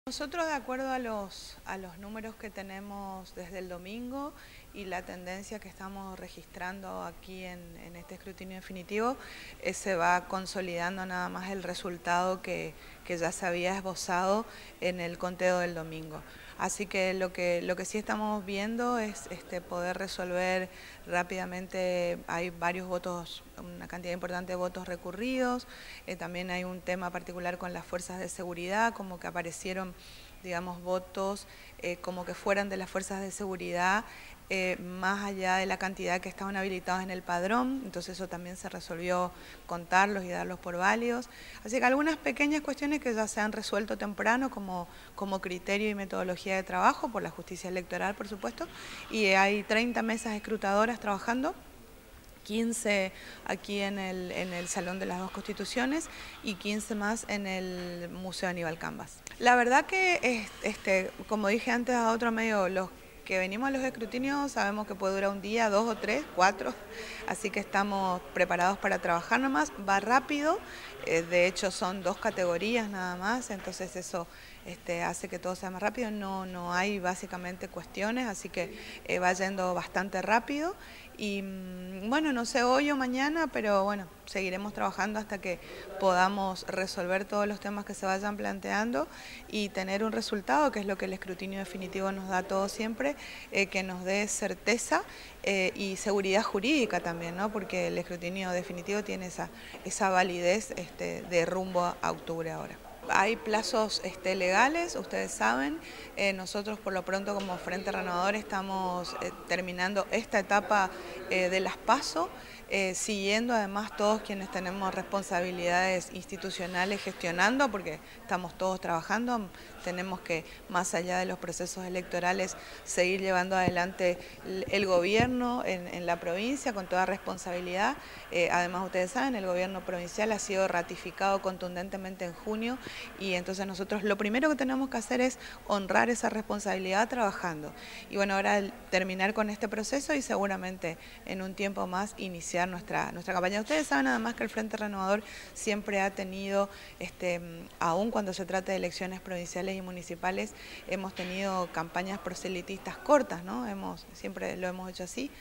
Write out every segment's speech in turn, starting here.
Nosotros, de acuerdo a los números que tenemos desde el domingo y la tendencia que estamos registrando aquí en este escrutinio definitivo, se va consolidando nada más el resultado que ya se había esbozado en el conteo del domingo. Así que lo que sí estamos viendo es poder resolver rápidamente. Hay varios votos, una cantidad importante de votos recurridos. También hay un tema particular con las fuerzas de seguridad, como que aparecieron, digamos, votos como que fueran de las fuerzas de seguridad, más allá de la cantidad que estaban habilitados en el padrón. Entonces eso también se resolvió contarlos y darlos por válidos. Así que algunas pequeñas cuestiones que ya se han resuelto temprano como criterio y metodología de trabajo por la justicia electoral, por supuesto, y hay 30 mesas escrutadoras trabajando, 15 aquí en el Salón de las Dos Constituciones y 15 más en el Museo Aníbal Cambas. La verdad que, como dije antes a otro medio, los que venimos a los escrutinios sabemos que puede durar un día, 2 o 3, 4, así que estamos preparados para trabajar nomás. Va rápido, de hecho son 2 categorías nada más, entonces eso hace que todo sea más rápido. No hay básicamente cuestiones, así que va yendo bastante rápido. Y bueno, no sé hoy o mañana, pero bueno, seguiremos trabajando hasta que podamos resolver todos los temas que se vayan planteando y tener un resultado, que es lo que el escrutinio definitivo nos da a todos siempre, que nos dé certeza y seguridad jurídica también, ¿no? Porque el escrutinio definitivo tiene esa validez de rumbo a octubre ahora. Hay plazos legales, ustedes saben. Nosotros por lo pronto como Frente Renovador estamos terminando esta etapa de las PASO, siguiendo además todos quienes tenemos responsabilidades institucionales gestionando, porque estamos todos trabajando. Tenemos que, más allá de los procesos electorales, seguir llevando adelante el gobierno en la provincia con toda responsabilidad. Además, ustedes saben, el gobierno provincial ha sido ratificado contundentemente en junio, y entonces nosotros lo primero que tenemos que hacer es honrar esa responsabilidad trabajando. Y bueno, ahora terminar con este proceso y seguramente en un tiempo más iniciar nuestra campaña. Ustedes saben además que el Frente Renovador siempre ha tenido, aun cuando se trata de elecciones provinciales y municipales, hemos tenido campañas proselitistas cortas, ¿no? Siempre lo hemos hecho así.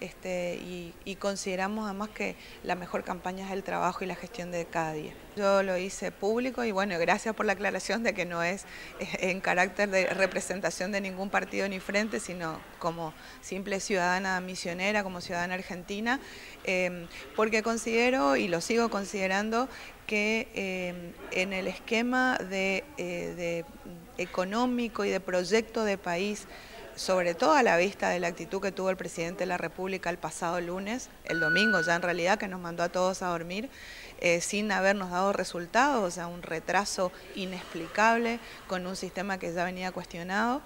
Y consideramos además que la mejor campaña es el trabajo y la gestión de cada día. Yo lo hice público y bueno, gracias por la aclaración de que no es en carácter de representación de ningún partido ni frente, sino como simple ciudadana misionera, como ciudadana argentina, porque considero, y lo sigo considerando, que en el esquema de económico y de proyecto de país, sobre todo a la vista de la actitud que tuvo el presidente de la República el pasado lunes, el domingo ya en realidad, que nos mandó a todos a dormir sin habernos dado resultados, o sea, un retraso inexplicable con un sistema que ya venía cuestionado.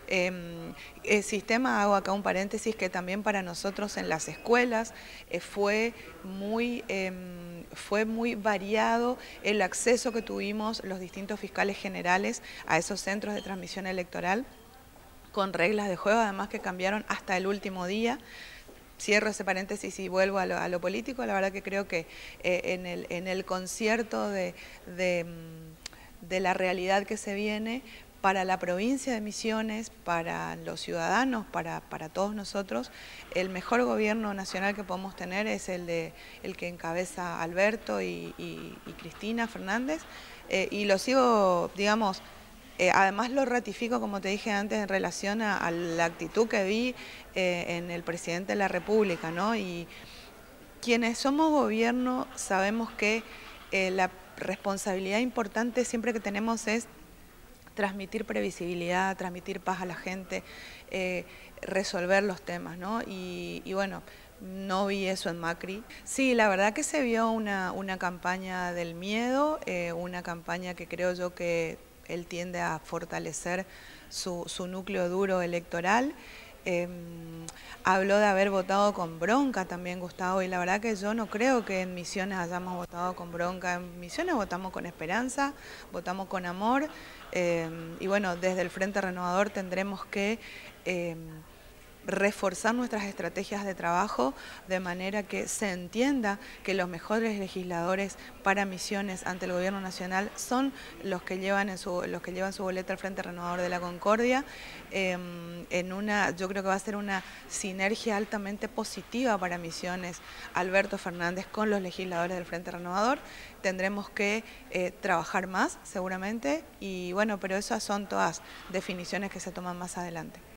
El sistema, hago acá un paréntesis, que también para nosotros en las escuelas fue muy variado el acceso que tuvimos los distintos fiscales generales a esos centros de transmisión electoral, con reglas de juego además que cambiaron hasta el último día. Cierro ese paréntesis y vuelvo a lo político. La verdad que creo que en el concierto de la realidad que se viene para la provincia de Misiones, para los ciudadanos, para todos nosotros, el mejor gobierno nacional que podemos tener es el que encabeza Alberto y Cristina Fernández, y lo sigo, digamos, además lo ratifico, como te dije antes, en relación a la actitud que vi en el presidente de la República, ¿no? Y quienes somos gobierno sabemos que la responsabilidad importante siempre que tenemos es transmitir previsibilidad, transmitir paz a la gente, resolver los temas, ¿no? Y bueno, no vi eso en Macri. Sí, la verdad que se vio una campaña del miedo, una campaña que creo yo que él tiende a fortalecer su núcleo duro electoral. Habló de haber votado con bronca también, Gustavo, y la verdad que yo no creo que en Misiones hayamos votado con bronca. En Misiones votamos con esperanza, votamos con amor, y bueno, desde el Frente Renovador tendremos que reforzar nuestras estrategias de trabajo de manera que se entienda que los mejores legisladores para Misiones ante el Gobierno Nacional son los que llevan su boleta al Frente Renovador de la Concordia. Yo creo que va a ser una sinergia altamente positiva para Misiones Alberto Fernández con los legisladores del Frente Renovador. Tendremos que trabajar más seguramente y bueno, pero esas son todas definiciones que se toman más adelante.